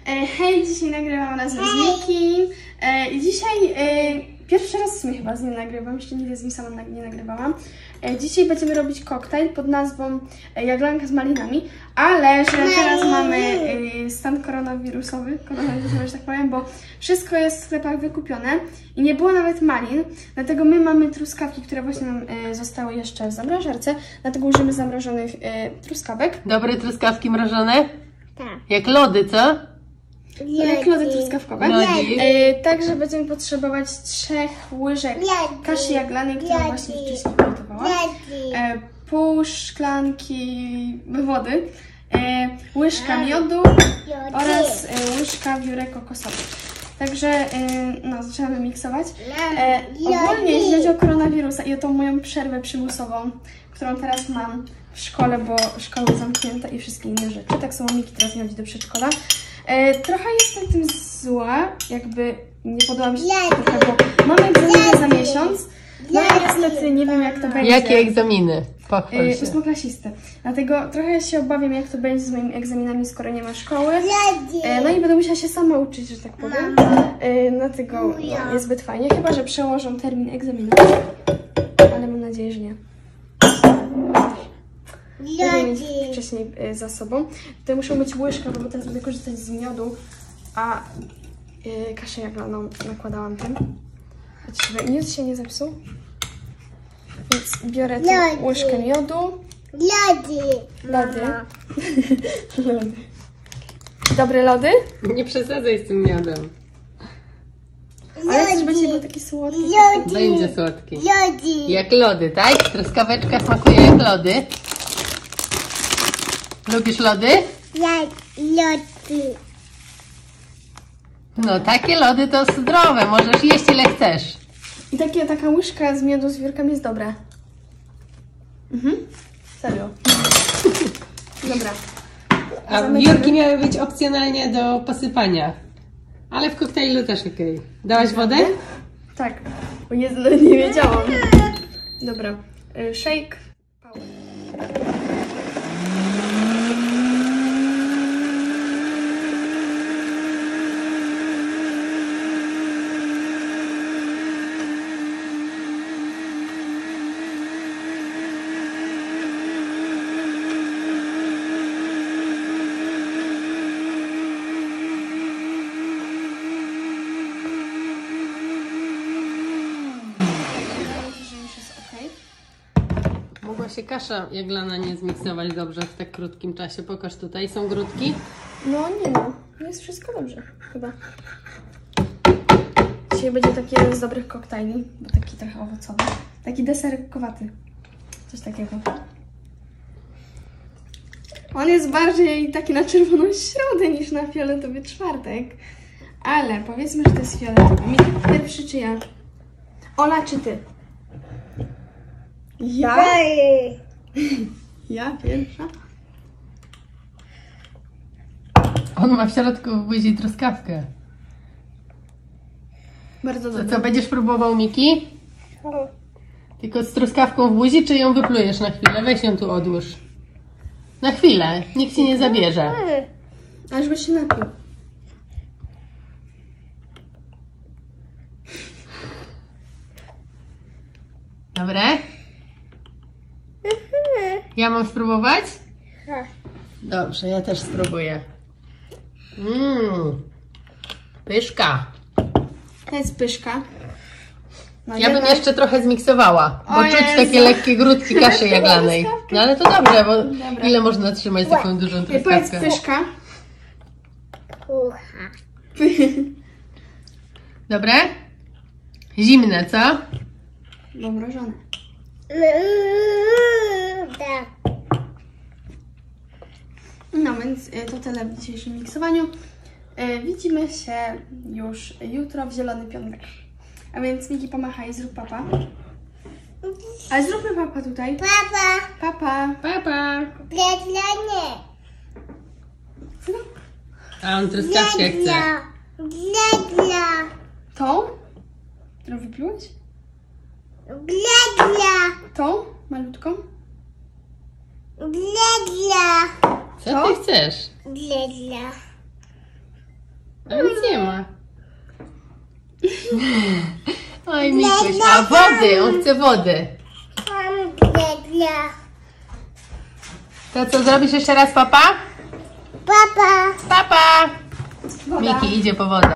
Hej, dzisiaj nagrywam razem z Miki i dzisiaj pierwszy raz w sumie chyba z nim nagrywam, jeszcze nigdy z nim sama nie nagrywałam. Dzisiaj będziemy robić koktajl pod nazwą jaglanka z malinami, ale że teraz mamy stan koronawirusowy, że tak powiem, bo wszystko jest w sklepach wykupione i nie było nawet malin, dlatego my mamy truskawki, które właśnie nam zostały jeszcze w zamrażarce, dlatego użyjemy zamrożonych truskawek. Dobre truskawki mrożone? Tak. Jak lody, co? Jak lody truskawkowe. Także będziemy potrzebować 3 łyżek kaszy jaglanej, którą właśnie wcześniej gotowałam. Pół szklanki wody, łyżka miodu oraz łyżka wiórek kokosowych. Także no, zaczynamy miksować. Ogólnie jeśli chodzi o koronawirusa i o tą moją przerwę przymusową, którą teraz mam w szkole, bo szkoła zamknięta i wszystkie inne rzeczy. Tak samo Miki teraz nie chodzi do przedszkola. Trochę jestem tym zła, jakby nie podoba mi się trochę, bo mam egzaminy za miesiąc, no i niestety nie wiem, jak to będzie. Jakie egzaminy? Pochwal się. 8-klasisty. Dlatego trochę się obawiam, jak to będzie z moimi egzaminami, skoro nie ma szkoły. No i będę musiała się sama uczyć, że tak powiem. Dlatego no, jest zbyt fajnie, chyba że przełożą termin egzaminu. Ale mam nadzieję, że nie. Będę mieć wcześniej za sobą. Tutaj muszę mieć łyżkę, bo teraz będę korzystać z miodu, a kaszę jaglaną nakładałam tym. Żeby miód się nie zepsuł. Więc biorę tą łyżkę miodu. Lody. Lody. Dobre lody? Nie przesadzaj z tym miodem. Ale też będzie był taki słodki. Będzie słodki. Jak lody, tak? Truskaweczka smakuje jak lody. Lubisz lody? Lody. No takie lody to zdrowe, możesz jeść ile chcesz. I taka łyżka z miodu z wiórkami jest dobra. Serio. Dobra. A wiórki miały być opcjonalnie do posypania. Ale w koktajlu też okej. Dałaś wodę? Tak. Bo nie wiedziałam. Dobra. Shake. Power. Mogła się kasza jaglana nie zmiksować dobrze w tak krótkim czasie. Pokaż tutaj, są grudki? No nie no, jest wszystko dobrze, chyba. Dzisiaj będzie taki jeden z dobrych koktajli, bo taki trochę owocowy. Taki deserkowaty. Coś takiego. On jest bardziej taki na czerwoną środę niż na fioletowy czwartek. Ale powiedzmy, że to jest fioletowy. Miki pierwszy czy ja? Ola czy ty? Ja? Ja pierwsza? On ma w środku w buzi truskawkę. Bardzo To dobrze. co, będziesz próbował, Miki? Tylko z truskawką w buzi, czy ją wyplujesz na chwilę? Weź ją tu odłóż. Na chwilę, nikt ci nie zabierze. Aż by się napił. Dobre? Ja mam spróbować? Dobrze, ja też spróbuję. Pyszka. To jest pyszka. No, Ja bym jeszcze trochę zmiksowała, bo czuć takie lekkie grudki kaszy jaglanej. No ale to dobrze, bo ile można trzymać taką dużą Powiedz truskawkę? pyszka. Dobre? Zimne, co? Zamrożone. No więc to tyle w dzisiejszym miksowaniu. Widzimy się już jutro w zielony piątek. A więc Miki pomachaj, zrób papa. Ale zróbmy papa tutaj. Papa. Papa. Bledlanie. A on truskawkę chce. Bledla. Tą? Którą wyplułeś? Bledla. Tą? Malutką? Bledla. Co ty chcesz? Bledla. Ale nic nie ma. Oj, Mikuś, a wody, on chce wody. To co, zrobisz jeszcze raz papa? Papa. Papa! Woda. Miki idzie po wodę.